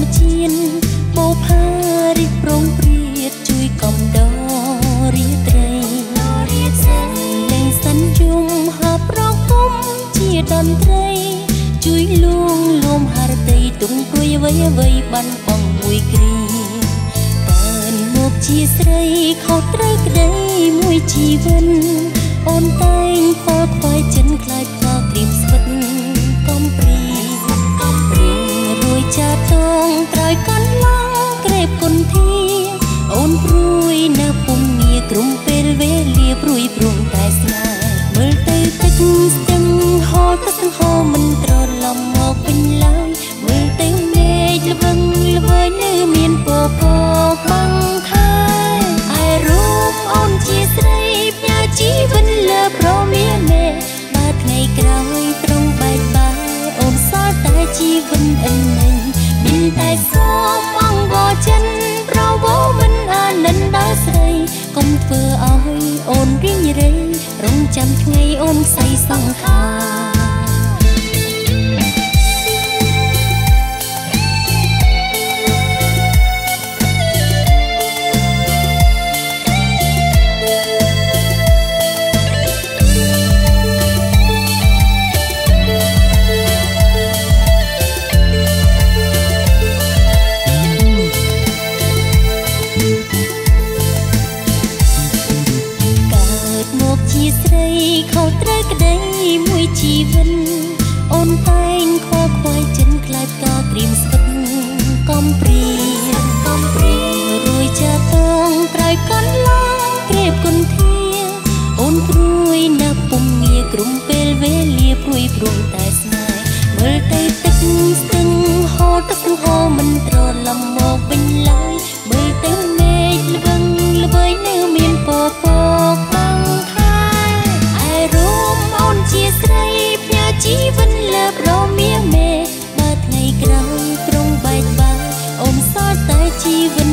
ជៀនបោផារិះប្រងព្រាតជួយកំដររាត្រីលេងសិនយំហាប្រគំជាតន្ត្រីជួយលួងលោមហារតីទុំព្រួយអ្វីបានបងមួយគ្រាកើនមកជាស្រីខុសត្រូវក្តីមួយជីវិតអូនតែងខលខ្វាយចិនខ្លាចផ្កាក្រៀមស្វិតកំព្រីរួយចាតងត្រើយកន្លងក្រេបគុនធាអូនព្រួយនៅពុំងារក្រុមពេលវេលាព្រួយព្រំតែស្នេហ៍មើលទៅទឹកស្ទឹងហូរទឹកស្ទឹងហូរមិនត្រឡប់មកវិញឡើយមើលទៅមេឃល្វឹងល្វើយនៅមានពពកបាំងខែឯរូបអូនជាស្រីផ្ញើជីវិតលើប្រមាមេបើថ្ងៃក្រោយត្រង់បែកបាក់អូនសល់តែជីវិតអិននៃមានតែសូមអង្វរចិនប្រវោមិនអានិនដល់ស្រីកុំធ្វើឲ្យអូនរីងរៃរងចាំថ្ងៃអូនស្អីសង្ខារស្រីខុសត្រូវក្តីមួយជីវិតអូនតែងខកខ្វាយចិនខ្លាចផ្កាក្រៀមស្វិតកំព្រីរួយចាតងត្រើយកន្លងក្រេបគុនធាអូនព្រួយនៅពុំងារក្រុមពេលវេលាព្រួយព្រំតែស្នេហ៍មើលទៅទឹកស្ទឹងហូរទឹកស្ទឹងហូរមិនត្រឡប់មកវិញឡើយមើលទៅមេឃល្វឹងល្វើយនៅមានពពកបាំងរូបអូនជាស្រីផ្ញើជីវិតលើប្រមាមេបើថ្ងៃក្រោយត្រង់បែកបាក់អូនសល់តែជីវិត